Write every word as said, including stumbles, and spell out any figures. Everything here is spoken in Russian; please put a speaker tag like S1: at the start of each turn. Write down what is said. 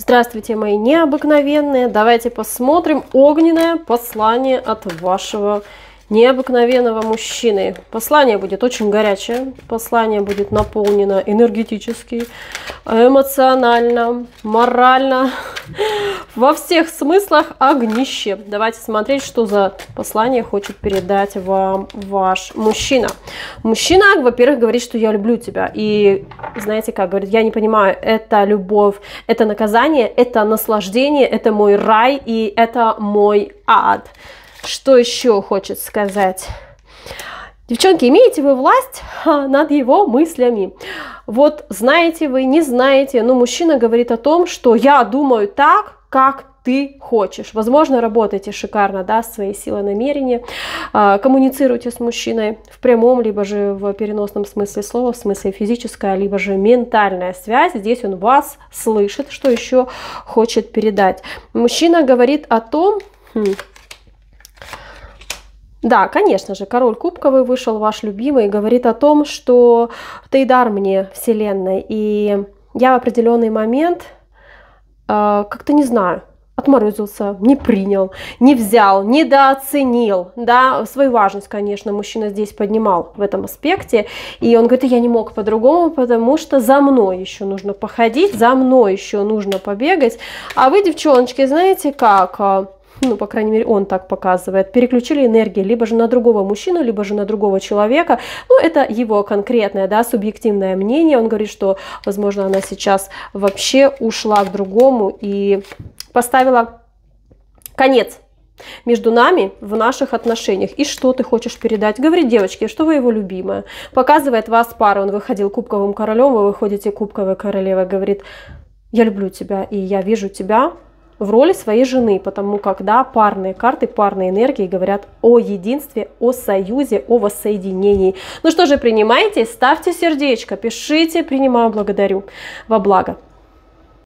S1: Здравствуйте, мои необыкновенные. Давайте посмотрим огненное послание от вашего необыкновенного мужчины. Послание будет очень горячее. Послание будет наполнено энергетически, эмоционально, морально. Во всех смыслах огнище. Давайте смотреть, что за послание хочет передать вам ваш мужчина. Мужчина, во-первых, говорит, что я люблю тебя. И знаете как, говорит, я не понимаю, это любовь, это наказание, это наслаждение, это мой рай и это мой ад. Что еще хочет сказать? Девчонки, имеете вы власть над его мыслями? Вот знаете вы, не знаете, но мужчина говорит о том, что я думаю так, как ты хочешь. Возможно, работаете шикарно, да, своей силой намерения, коммуницируйте с мужчиной в прямом, либо же в переносном смысле слова, в смысле физическая, либо же ментальная связь. Здесь он вас слышит, что еще хочет передать. Мужчина говорит о том... Хм, Да, конечно же, король кубковый вышел, ваш любимый, и говорит о том, что ты дар мне, вселенной, и я в определенный момент э, как-то не знаю, отморозился, не принял, не взял, недооценил, да, свою важность, конечно, мужчина здесь поднимал в этом аспекте, и он говорит, я не мог по-другому, потому что за мной еще нужно походить, за мной еще нужно побегать, а вы, девчоночки, знаете как... ну, по крайней мере, он так показывает, переключили энергии либо же на другого мужчину, либо же на другого человека. Ну, это его конкретное, да, субъективное мнение. Он говорит, что, возможно, она сейчас вообще ушла к другому и поставила конец между нами в наших отношениях. И что ты хочешь передать? Говорит, девочки, что вы его любимая. Показывает вас пара. Он выходил кубковым королем, вы выходите кубковой королевой. Говорит, я люблю тебя, и я вижу тебя в роли своей жены, потому как, да, парные карты, парные энергии говорят о единстве, о союзе, о воссоединении. Ну что же, принимайте, ставьте сердечко, пишите, принимаю, благодарю. Во благо.